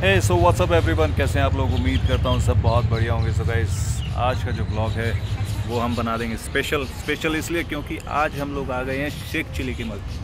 हे so what's up everyone, कैसे हैं आप लोग। उम्मीद करता हूँ सब बहुत बढ़िया होंगे। सो गाइस, आज का जो ब्लॉग है वो हम बना देंगे स्पेशल इसलिए क्योंकि आज हम लोग आ गए हैं शेख चिली की मग।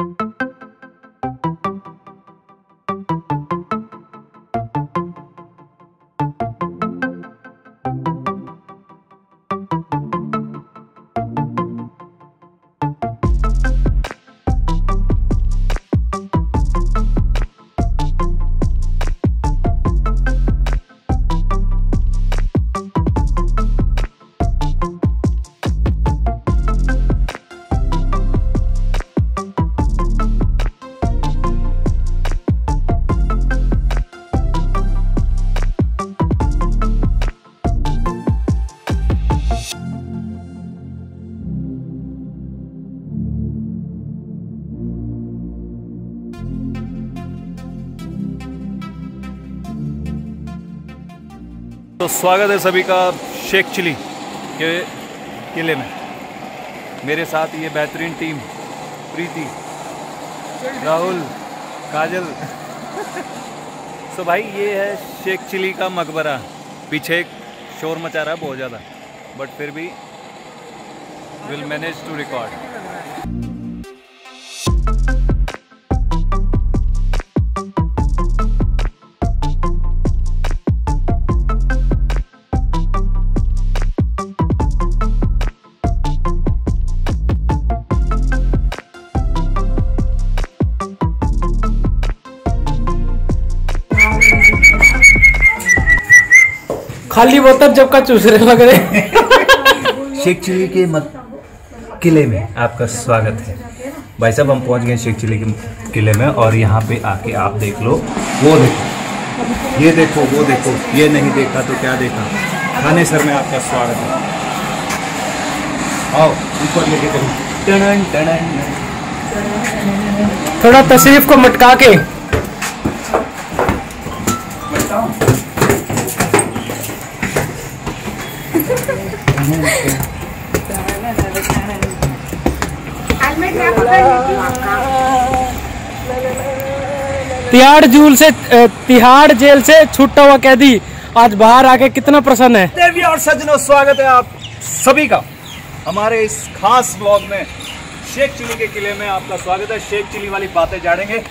तो स्वागत है सभी का शेख चिली के किले में। मेरे साथ ये बेहतरीन टीम, प्रीति, राहुल, काजल। तो भाई ये है शेख चिली का मकबरा। पीछे एक शोर मचा रहा है बहुत ज़्यादा, बट फिर भी विल मैनेज टू रिकॉर्ड। खाली बोतल जब का चूसने लग रहे। शेख चिली के किले में आपका स्वागत है। भाई साहब, हम पहुंच गए शेख चिली के किले में और यहाँ पे आके आप देख लो, वो देखो, ये देखो, वो देखो, ये नहीं देखा तो क्या देखा। खाने सर में आपका स्वागत है। आओ ऊपर लेके चलो। थोड़ा तशरीफ को मटका के तिहाड़ जेल से छूटा हुआ कैदी आज बाहर आके कितना प्रसन्न है। देवी और सज्जनों, स्वागत है आप सभी का हमारे इस खास ब्लॉग में। शेख चिली के किले में आपका स्वागत है। शेख चिली वाली बातें जानेंगे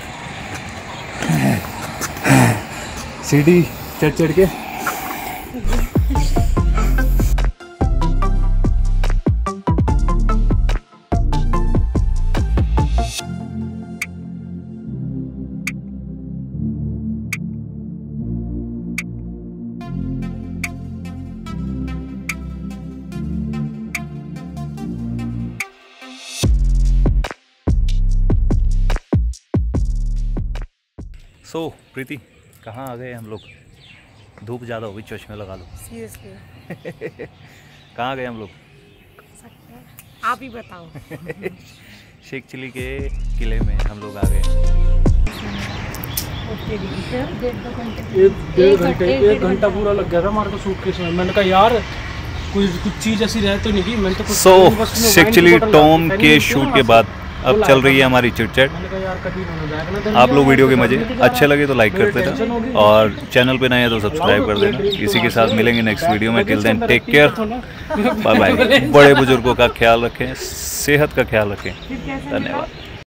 सीढ़ी चढ़ के। सो प्रीति, कहाँ आ गए हम लोग? धूप ज़्यादा होगी, चश्मे लगा लो। सीरियसली कहाँ गए हम लोग? आप ही बताओ। शेख चिली के किले में हम लोग आ गए। एक घंटा पूरा लग गया था हमारे को सूटकेस में। मैंने कहा यार कुछ चीज़ ऐसी रह तो नहीं की। मैंने तो सो शेख चिली टॉम के शूट के बाद अब चल रही है हमारी चिट-चैट। आप लोग वीडियो के मजे अच्छे लगे तो लाइक करते रहें और चैनल पे नए हैं तो सब्सक्राइब कर देना। इसी के साथ मिलेंगे नेक्स्ट वीडियो में। Till then take care, bye bye. बड़े बुजुर्गों का ख्याल रखें, सेहत का ख्याल रखें। धन्यवाद।